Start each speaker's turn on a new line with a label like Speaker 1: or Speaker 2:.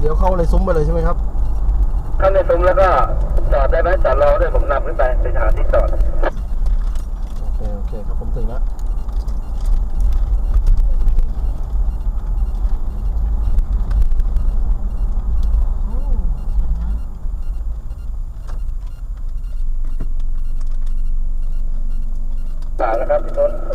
Speaker 1: ลี้ยวเข้าในซุ้มไปเลยใช่ไหมครับ
Speaker 2: เข้าในซุ้มแล้วก็จอดได้ไหมจอดรอด้วยผมนำขึ้นไปหาที่จอด
Speaker 1: โอเคครับผมถึงแล้ว
Speaker 2: แล้วครับพี่ต้น